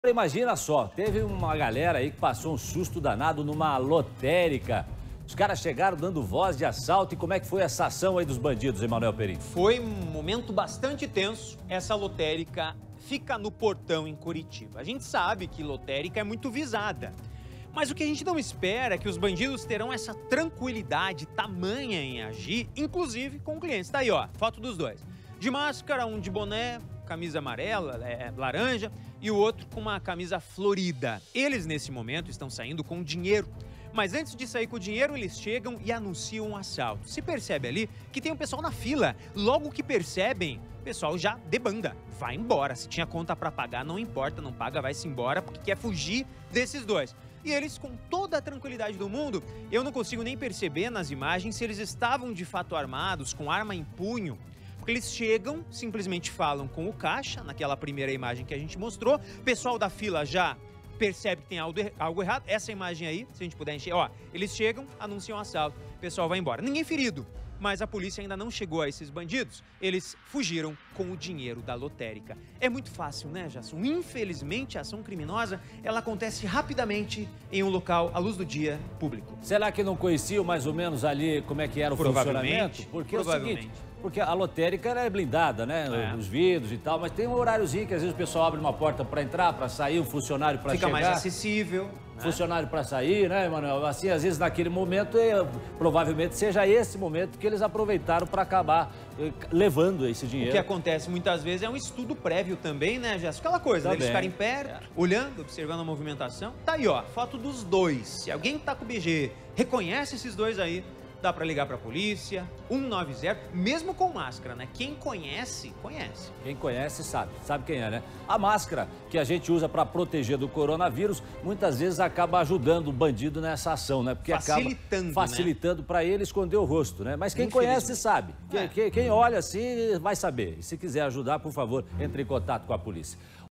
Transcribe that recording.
Imagina só, teve uma galera aí que passou um susto danado numa lotérica. Os caras chegaram dando voz de assalto. E como é que foi essa ação aí dos bandidos, Emanuel Perim? Foi um momento bastante tenso. Essa lotérica fica no Portão, em Curitiba. A gente sabe que lotérica é muito visada. Mas o que a gente não espera é que os bandidos terão essa tranquilidade tamanha em agir, inclusive com clientes. Tá aí, ó, foto dos dois. De máscara, um de boné, camisa amarela, laranja, e o outro com uma camisa florida. Eles, nesse momento, estão saindo com dinheiro. Mas antes de sair com o dinheiro, eles chegam e anunciam um assalto. Se percebe ali que tem um pessoal na fila. Logo que percebem, o pessoal já debanda, vai embora. Se tinha conta para pagar, não importa, não paga, vai-se embora, porque quer fugir desses dois. E eles, com toda a tranquilidade do mundo, eu não consigo nem perceber nas imagens se eles estavam de fato armados, com arma em punho. Porque eles chegam, simplesmente falam com o caixa, naquela primeira imagem que a gente mostrou. O pessoal da fila já percebe que tem algo errado. Essa imagem aí, se a gente puder encher, ó, eles chegam, anunciam o assalto, o pessoal vai embora. Ninguém ferido, mas a polícia ainda não chegou a esses bandidos. Eles fugiram com o dinheiro da lotérica. É muito fácil, né, Jasson? Infelizmente, a ação criminosa, ela acontece rapidamente em um local, à luz do dia, público. Será que não conheciam mais ou menos ali como é que era o funcionamento? Porque é o seguinte, porque a lotérica ela é blindada, né? Os vidros e tal, mas tem um horáriozinho que às vezes o pessoal abre uma porta para entrar, para sair, um funcionário para chegar. Fica mais acessível. Funcionário para sair, né, Emanuel? Assim, às vezes naquele momento, provavelmente seja esse momento que eles aproveitaram para acabar levando esse dinheiro. O que acontece muitas vezes é um estudo prévio também, né, Jéssica? Aquela coisa, eles ficarem perto, olhando, observando a movimentação. Tá aí, ó, foto dos dois. Se alguém tá com o BG, reconhece esses dois aí, dá para ligar para a polícia, 190, mesmo com máscara, né? Quem conhece, conhece. Quem conhece sabe quem é, né? A máscara que a gente usa para proteger do coronavírus, muitas vezes acaba ajudando o bandido nessa ação, né? Porque facilitando para ele esconder o rosto, né? Mas quem conhece sabe. Quem olha assim vai saber. E se quiser ajudar, por favor, entre em contato com a polícia.